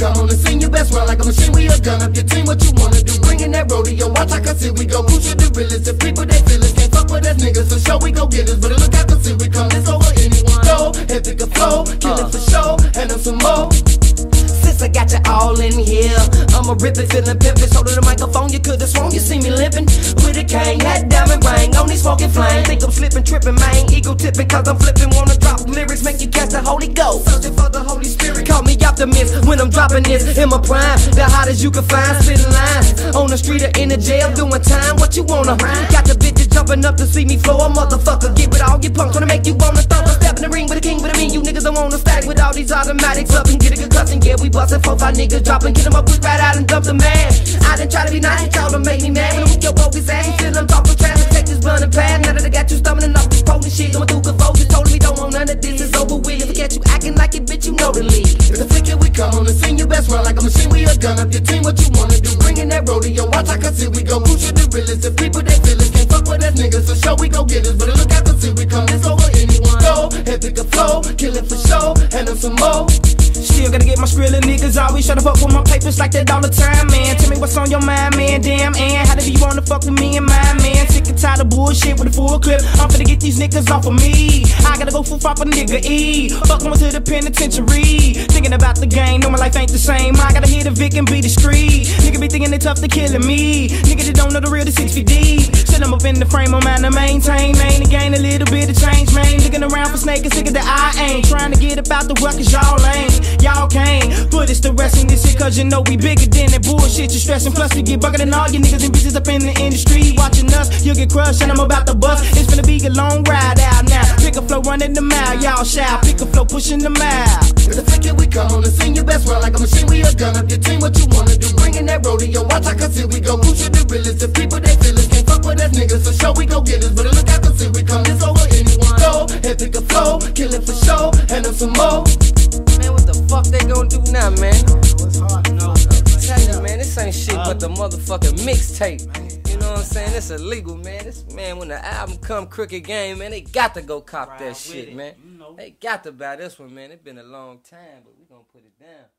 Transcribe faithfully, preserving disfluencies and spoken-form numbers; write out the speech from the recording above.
come on and sing your best run like a machine. We a gun up your team. What you wanna do? Bringing that rodeo. Watch I can see we go. Who should the realest? If people they feel us can't fuck with us niggas. For sure we go get us. But look out to see we come. It's over anyone. Go and pick a flow. Kill it for show. And them some more. Since I got you all in here, I'ma rip it, feelin' pimpin'. So to the microphone, you could've sworn you see me limpin' with a cane, that diamond ring on these smoking flames. Think I'm slippin', trippin', man, ego tippin', cause I'm flippin'. Wanna drop lyrics, make you catch the Holy Ghost. Searching for the Holy Spirit, call me optimist when I'm dropping this. In my prime, the hottest you can find, spittin' lines on the street or in the jail, doing time. What you wanna? Got the bitches jumping up to see me flow, a motherfucker. Get with all your punks, wanna make you wanna thump. Step in the ring with a king, but I mean you niggas don't wanna stack with all these automatics up and get a concussion. Yeah, we bustin' four, five niggas dropping, get them up quick right out and dump the man. I didn't try to be nice, y'all to make me mad. When your bogus ass, you feel I'm talking traffic, take this blunt and pass. Now that I got you stumbling off this potent shit, going through convulsions, just told me don't want none of this, it's over with. If I catch you acting like it, bitch, you know the league. It's a flick we come on and sing your best run like a machine. We a gun up your team, what you wanna do? Bringing that rodeo, watch I can see we go. Who should the realest? If people they feel us can't fuck with us niggas, for sure we go get us. But look out to see we come, it's over anyone. Go and pick a flow, kill it for show, and them some more. Still gotta get my skrilla niggas always try to fuck with my papers like that all the time, man. Tell me what's on your mind, man, damn, and how do you wanna fuck with me and mine, man? Sick and tired of bullshit with a full clip, I'm finna get these niggas off of me. I gotta go full off a nigga E, fuck going to the penitentiary. Thinking about the game, know my life ain't the same. I gotta hit a Vic and be discreet. Nigga be thinking they tough, they killing me. Nigga that don't know the real, the six feet deep. Shit, I'm up in the frame, I'm out to maintain, man, to gain a little bit of change, man. Looking around for snake and sicker that I ain't trying to get about the ruckus, y'all ain't. Y'all can't put us to rest in this shit, cause you know we bigger than that bullshit you stressing. Plus we get bucket than all you niggas and bitches up in the industry. Watching us, you'll get crushed and I'm about to bust. It's finna be a long ride out now. Pick a flow running the mile, y'all shout. Pick a flow pushing the mile. It's a flick we come on and sing your best run like a machine. We a gun up your team, what you wanna do? Bringing that rodeo, watch I can see we go. Who should the realest? If people they feel us can't fuck with us niggas, for sure we go get us. But look out to see we come, it's over anyone. Go and pick a flow, kill it for show, and them some more. Man, what the fuck they gonna do now, man? It's hard to know. Tell you, man, this ain't shit but the motherfucking mixtape. You know what I'm saying? It's illegal, man. This man, when the album come, Crooked Game, man, they got to go cop that shit, man. They got to buy this one, man. It's been a long time, but we gonna put it down.